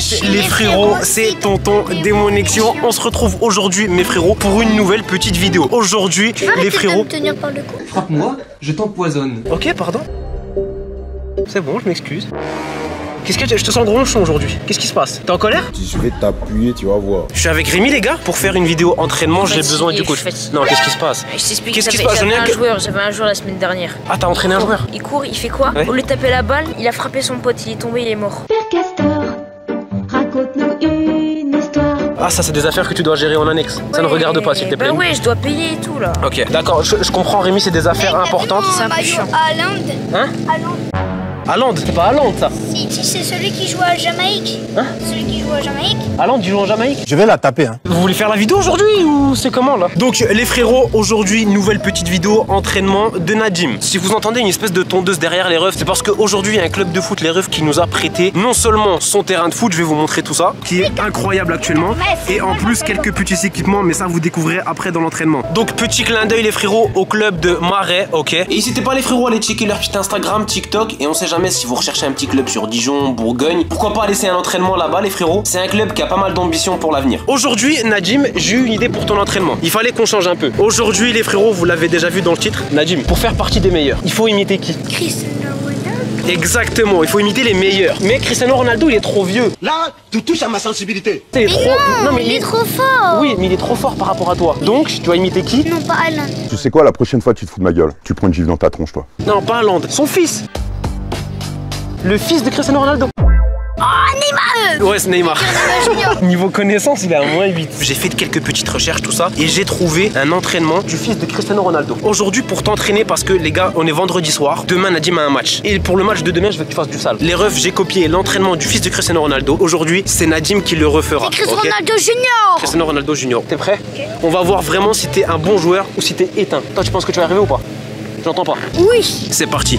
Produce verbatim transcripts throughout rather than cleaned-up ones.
Wesh les frérots, c'est Tonton Démonexion. On se retrouve aujourd'hui mes frérots pour une nouvelle petite vidéo. Aujourd'hui les frérots... tenir par le cou. Frappe-moi, je t'empoisonne. Ok, pardon. C'est bon, je m'excuse. Qu'est-ce que je te sens ronchon aujourd'hui? Qu'est-ce qui se passe? T'es en colère? Je vais t'appuyer, tu vas voir. Je suis avec Rémi les gars pour faire une vidéo entraînement. J'ai besoin du coach. Non, qu'est-ce qui se passe? Je t'explique. Qu'est-ce qui se passe? J'avais un joueur, j'avais un joueur la semaine dernière. Ah, t'as entraîné un joueur? Il court, il fait quoi? Ouais. Au lieu de taper la balle, il a frappé son pote, il est tombé, il est mort. Père Castor, raconte-nous une histoire. Ah, ça c'est des affaires que tu dois gérer en annexe. Ça Ouais, ne regarde pas s'il te plaît. Bah ouais, je dois payer et tout là. Ok, d'accord, je, je comprends Rémi, c'est des affaires importantes. C'est un peu chiant. Haaland. Hein? Haaland. Haaland, c'est pas Haaland ça. Si, si c'est celui qui joue à Jamaïque. Hein? Celui qui joue à Jamaïque. Haaland, il joue en Jamaïque. Je vais la taper, hein. Vous voulez faire la vidéo aujourd'hui ou c'est comment là? Donc les frérots, aujourd'hui nouvelle petite vidéo entraînement de Nadim. Si vous entendez une espèce de tondeuse derrière les refs, c'est parce qu'aujourd'hui il y a un club de foot les refs qui nous a prêté non seulement son terrain de foot, je vais vous montrer tout ça, qui est incroyable actuellement, et en plus quelques petits équipements, mais ça vous découvrirez après dans l'entraînement. Donc petit clin d'œil les frérots au club de Marais, ok. Et n'hésitez pas les frérots à aller checker leur petit Instagram, TikTok, et on sait jamais si vous recherchez un petit club sur Dijon, Bourgogne, pourquoi pas laisser un entraînement là-bas les frérots. C'est un club qui a pas mal d'ambition pour l'avenir. Aujourd'hui Nadim, j'ai eu une idée pour ton entraînement. Il fallait qu'on change un peu. Aujourd'hui les frérots, vous l'avez déjà vu dans le titre, Nadim, pour faire partie des meilleurs, il faut imiter qui? Cristiano Ronaldo. Exactement, il faut imiter les meilleurs. Mais Cristiano Ronaldo il est trop vieux. Là, tu touches à ma sensibilité. Il est Mais trop... non, mais il est trop fort. Oui, mais il est trop fort par rapport à toi. Donc, tu dois imiter qui? Non, pas Haaland. Tu sais quoi, la prochaine fois, tu te fous de ma gueule. Tu prends une gifle dans ta tronche, toi. Non, pas Haaland, son fils. Le fils de Cristiano Ronaldo. Oh, Neymar. Ouais, c'est Neymar. Junior. Niveau connaissance, il est à moins huit. J'ai fait quelques petites recherches, tout ça, et j'ai trouvé un entraînement du fils de Cristiano Ronaldo. Aujourd'hui, pour t'entraîner, parce que les gars, on est vendredi soir. Demain, Nadim a un match. Et pour le match de demain, je veux que tu fasses du sale. Les refs, j'ai copié l'entraînement du fils de Cristiano Ronaldo. Aujourd'hui, c'est Nadim qui le refera. Cristiano Okay? Ronaldo Junior. Cristiano Ronaldo Junior. T'es prêt? Okay. On va voir vraiment si t'es un bon joueur ou si t'es éteint. Toi, tu penses que tu vas arriver ou pas? J'entends pas. Oui. C'est parti.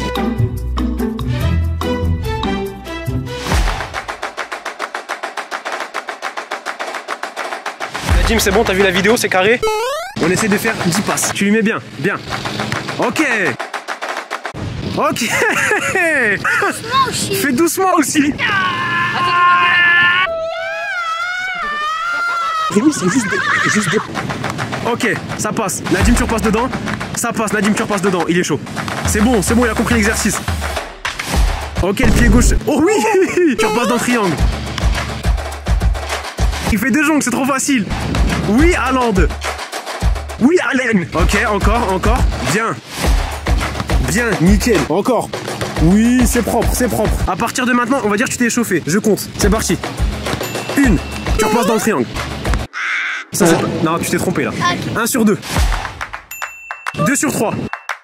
Nadim, c'est bon, t'as vu la vidéo, c'est carré? On essaie de faire dix passes. Tu lui mets bien, bien. Ok. Ok. Doucement aussi. Fais doucement aussi. Rémi, c'est juste des... juste des... Ok, ça passe. Nadim, tu repasses dedans. Ça passe, Nadim, tu repasses dedans. Il est chaud. C'est bon, c'est bon, il a compris l'exercice. Ok, le pied gauche. Oh oui. Tu repasses dans le triangle. Il fait deux jongles, c'est trop facile. Oui, Haaland. Oui, Allen. Ok, encore, encore. Bien. Bien, nickel. Encore. Oui, c'est propre, c'est propre. À partir de maintenant, on va dire que tu t'es échauffé. Je compte. C'est parti. Une. Tu repasses dans le triangle. Ça, c'est pas... Non, tu t'es trompé là. Un sur deux. Deux sur trois.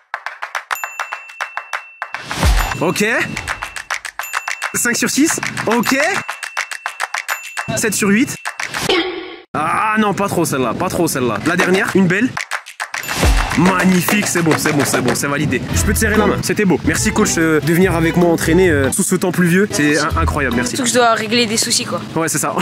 Ok. Cinq sur six. Ok. Sept sur huit. Ah non, pas trop celle-là, pas trop celle-là. La dernière, une belle. Magnifique, c'est bon, c'est bon, c'est bon, c'est validé. Je peux te serrer la main, c'était beau. Merci coach euh, de venir avec moi entraîner euh, sous ce temps pluvieux. C'est incroyable, merci. Surtout que je dois régler des soucis quoi. Ouais, c'est ça.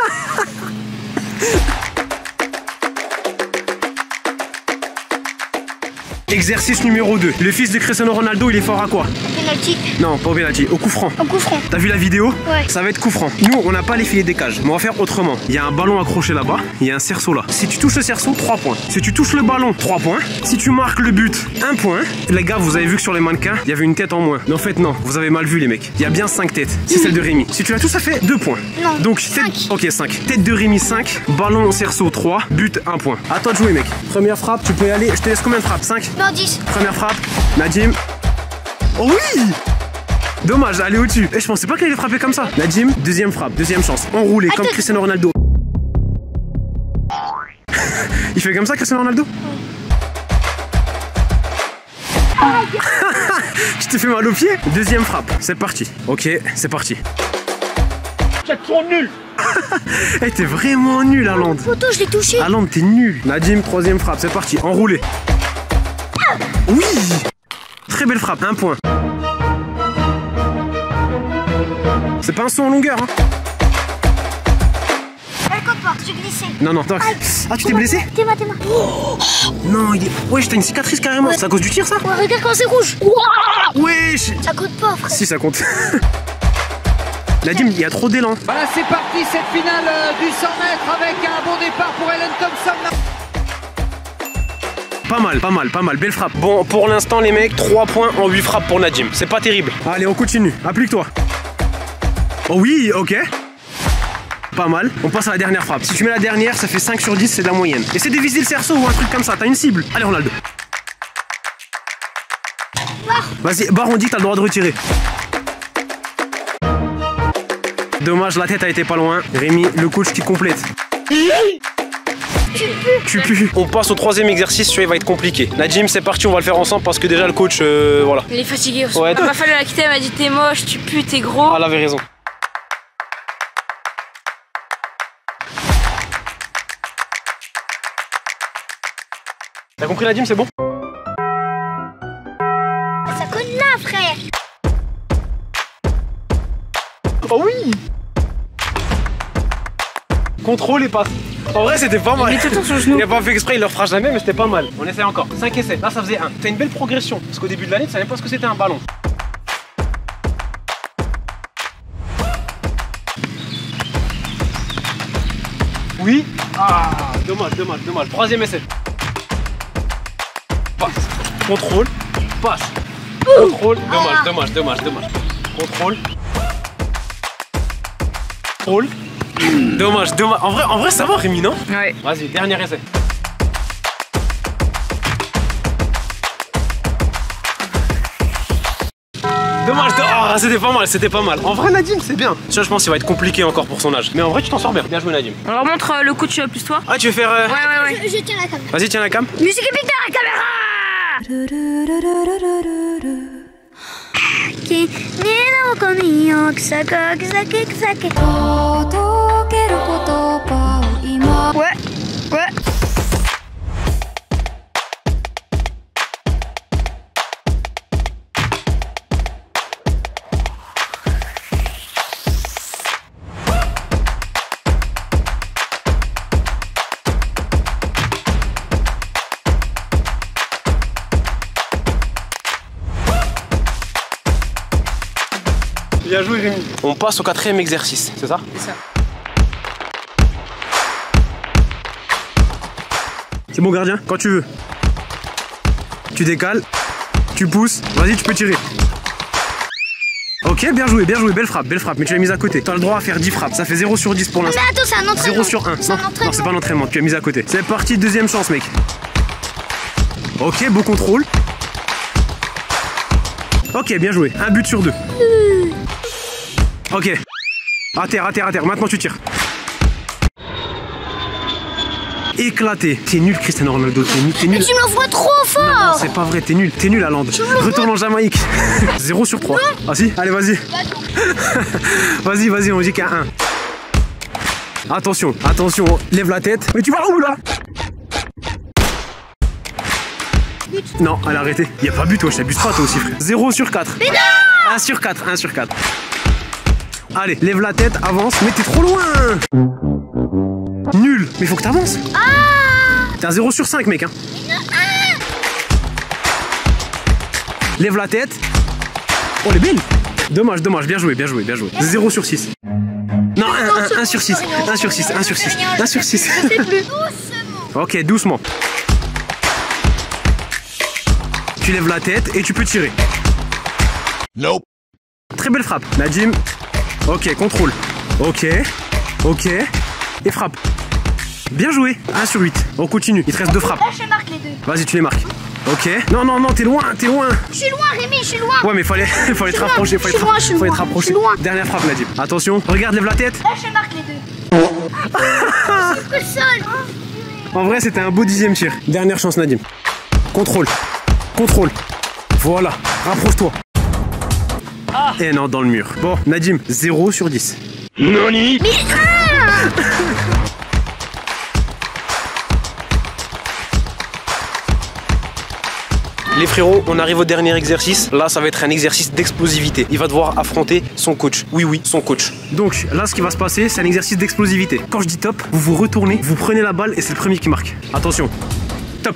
Exercice numéro deux. Le fils de Cristiano Ronaldo, il est fort à quoi? Penalty. Non, pas au penalty, au coup franc. Au coup franc. T'as vu la vidéo? Ouais. Ça va être coup franc. Nous, on n'a pas les filets des cages, mais on va faire autrement. Il y a un ballon accroché là-bas, il y a un cerceau là. Si tu touches le cerceau, trois points. Si tu touches le ballon, trois points. Si tu marques le but, un point. Les gars, vous avez vu que sur les mannequins, il y avait une tête en moins. Mais en fait, non, vous avez mal vu les mecs. Il y a bien cinq têtes. C'est celle de Rémi. Si tu as tout, ça fait deux points. Non. Donc, cinq. Tête... Ok, cinq. Tête de Rémi, cinq. Ballon cerceau, trois. But, un point. À toi de jouer, mec. Première frappe, tu peux y aller. Je te laisse combien de frappes? cinq. Non, dix. Première frappe, Nadim. Oh oui! Dommage, aller au-dessus. Et je pensais pas qu'il allait frapper comme ça. Nadim, deuxième frappe, deuxième chance. Enroulé comme Cristiano Ronaldo. Il fait comme ça, Cristiano Ronaldo? Je te fais mal au pied. Deuxième frappe, c'est parti. Ok, c'est parti. C'est trop nul. Eh, t'es vraiment nul, Haaland. Photo, je l'ai touché. Haaland, t'es nul. Nadim, troisième frappe, c'est parti. Enroulé. Oui! Très belle frappe, un point. C'est pas un saut en longueur, hein. Elle comporte, j'ai glissé. Non, non, toc. Ah, tu t'es blessé? T'es moi, t'es moi. Oh, non, il est... Wesh, t'as une cicatrice carrément. Ouais. C'est à cause du tir, ça? Ouais, regarde quand c'est rouge. Wesh. Ça compte pas, frère. Si, ça compte. Nadim, il y a trop d'élan. Voilà, c'est parti, cette finale euh, du cent mètres avec un bon départ pour Ellen Thompson. Pas mal, pas mal, pas mal, belle frappe. Bon, pour l'instant, les mecs, trois points en huit frappes pour Nadim. C'est pas terrible. Allez, on continue. Applique-toi. Oh oui, ok. Pas mal. On passe à la dernière frappe. Si tu mets la dernière, ça fait cinq sur dix, c'est de la moyenne. Essaie de viser le cerceau ou un truc comme ça. T'as une cible. Allez, Ronaldo. Vas-y, barre, on dit que t'as le droit de retirer. Dommage, la tête a été pas loin. Rémi, le coach qui complète. Tu pues. On passe au troisième exercice, celui-là il va être compliqué. Nadim, c'est parti, on va le faire ensemble parce que déjà le coach, euh, voilà. Il est fatigué aussi. Ouais. Il m'a fallu la quitter, elle m'a dit t'es moche, tu pues, t'es gros. Ah, elle avait raison. T'as compris Nadim, c'est bon? Ça colle là, frère. Oh oui. Contrôle et passe. En vrai, c'était pas mal. Il est tout le temps sur le genou. Il a pas fait exprès, il le fera jamais, mais c'était pas mal. On essaie encore. cinq essais. Là, ça faisait un. T'as une belle progression. Parce qu'au début de l'année, tu savais pas ce que c'était un ballon. Oui. Ah, dommage, dommage, dommage. Troisième essai. Passe. Contrôle. Passe. Contrôle. Dommage, dommage, dommage, dommage. Contrôle. Contrôle. Dommage, dommage. En vrai, en vrai, ça va, Rémi, non? Ouais. Vas-y, dernier essai. Dommage, de... oh, c'était pas mal, c'était pas mal. En vrai, Nadim, c'est bien. Ça, je pense qu'il va être compliqué encore pour son âge. Mais en vrai, tu t'en sors bien. Bien joué, Nadim. Alors montre euh, le coach euh, plus toi. Ah, tu veux faire. Euh... Ouais, ouais, ouais. Je, je tiens la caméra. Vas-y, tiens la cam. Musique épique de la caméra. Qui n'est non connu, que ça, que ça, que ça, que ça. Ouais, ouais. Bien joué, Rémi. On passe au quatrième exercice, c'est ça? C'est ça. C'est bon, gardien, quand tu veux. Tu décales, tu pousses, vas-y, tu peux tirer. Ok, bien joué, bien joué, belle frappe, belle frappe, mais tu l'as mise à côté. Tu as le droit à faire dix frappes, ça fait zéro sur dix pour l'instant. Mais attends, c'est un entraînement. zéro sur un. C'est Non, un entraînement. non, c'est pas un entraînement, tu as mis à côté. C'est parti, deuxième chance, mec. Ok, beau contrôle. Ok, bien joué, un but sur deux. Ok. À terre, à terre, à terre. Maintenant tu tires. Éclaté. T'es nul, Cristiano Ronaldo. T'es nul. T'es nul. Mais tu m'envoies trop Non, fort. c'est pas vrai. T'es nul. T'es nul à Land. Retourne en Jamaïque. zéro sur trois. Ah si. Allez, vas-y. Vas-y, vas-y. On dit qu'à un. Attention, attention. Lève la tête. Mais tu vas où là? Non, elle a arrêté. Y'a pas but, toi. Je t'abuse pas, toi aussi, frère. zéro sur quatre. Mais non. un sur quatre. un sur quatre. Allez, lève la tête, avance, mais t'es trop loin. Nul, mais faut que t'avances. Ah. T'es à zéro sur cinq, mec. Hein. Lève la tête. Oh, elle est belle. Dommage, dommage, bien joué, bien joué, bien joué. zéro sur six. Non, un sur six. un sur six, un sur six. un sur six. Ok, doucement. Tu lèves la tête et tu peux tirer. Nope. Très belle frappe. Nadim. Ok, contrôle. Ok. Ok. Et frappe. Bien joué. un sur huit. On continue. Il te reste deux frappes. Là, je marque les deux. Vas-y, tu les marques. Ok. Non, non, non, t'es loin, t'es loin. Je suis loin, Rémi, je suis loin. Ouais, mais fallait, fallait te loin, rapprocher. je Fallait suis te loin, je suis fallait te loin, je rapprocher. suis loin. Dernière frappe, Nadim. Attention. Regarde, lève la tête. Là, je marque les deux. C'est le seul. En vrai, c'était un beau dixième tir. Dernière chance, Nadim. Contrôle. Contrôle. Voilà. Rapproche-toi. Et non, dans le mur. Bon, Nadim, zéro sur dix. Noni. Mais ah. Les frérots, on arrive au dernier exercice. Là, ça va être un exercice d'explosivité. Il va devoir affronter son coach. Oui, oui, son coach. Donc là, ce qui va se passer, c'est un exercice d'explosivité. Quand je dis top, vous vous retournez, vous prenez la balle et c'est le premier qui marque. Attention. Top.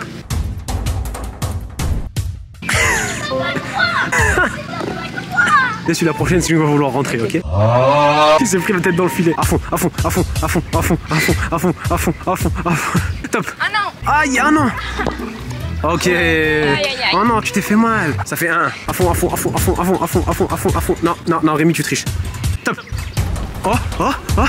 Laisse la prochaine, sinon il va vouloir rentrer, ok? Il s'est pris la tête dans le filet. À fond, à fond, à fond, à fond, à fond, à fond, à fond, à fond, à fond, à fond. Top. Ah non. Aïe, ah non. Ok. aïe, aïe. Oh non, tu t'es fait mal. Ça fait un. À fond, à fond, à fond, à fond, à fond, à fond, à fond, à fond, à fond. Non, non, non, Rémi, tu triches. Top. Oh, oh, oh.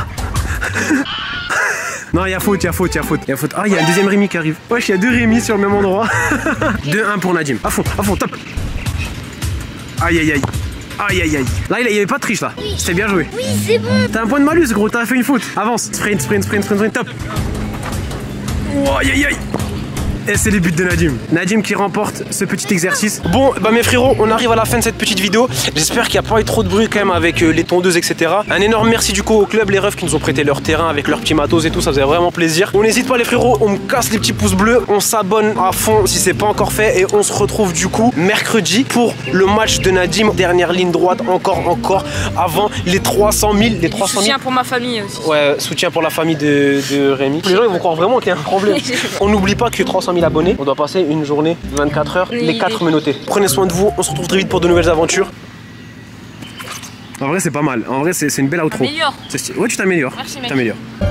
Non, il y a faute, il y a faute, il y a faute, il y a faute. Ah, il y a un deuxième Rémi qui arrive. Wesh, il y a deux Rémi sur le même endroit. deux un pour Nadim. À fond, à fond, top. Aïe, aïe, aïe. Aïe, aïe, aïe. Là, il n'y avait pas de triche, là. C'était bien joué. Oui, c'est bon. T'as un point de malus, gros. T'as fait une faute. Avance. Sprint, sprint, sprint, sprint, sprint, top. Oh, aïe, aïe, aïe. Et c'est les buts de Nadim. Nadim qui remporte ce petit exercice. Bon, bah mes frérots, on arrive à la fin de cette petite vidéo. J'espère qu'il n'y a pas eu trop de bruit quand même avec euh, les tondeuses, et cetera. Un énorme merci du coup au club, les refs qui nous ont prêté leur terrain avec leurs petits matos et tout. Ça faisait vraiment plaisir. On n'hésite pas les frérots, on me casse les petits pouces bleus. On s'abonne à fond si c'est pas encore fait. Et on se retrouve du coup mercredi pour le match de Nadim. Dernière ligne droite, encore, encore, avant les trois cent mille. Les trois cent mille. Soutien pour ma famille aussi. Ouais, soutien pour la famille de, de Rémi. Les gens ils vont croire vraiment qu'il y a un problème. On n'oublie pas que trois cent mille abonnés, on doit passer une journée, vingt-quatre heures, oui, les quatre oui. menottés. Prenez soin de vous, on se retrouve très vite pour de nouvelles aventures. En vrai c'est pas mal, en vrai c'est une belle outro. Améliore. Ouais, tu t'améliores. Merci mec. T'améliores.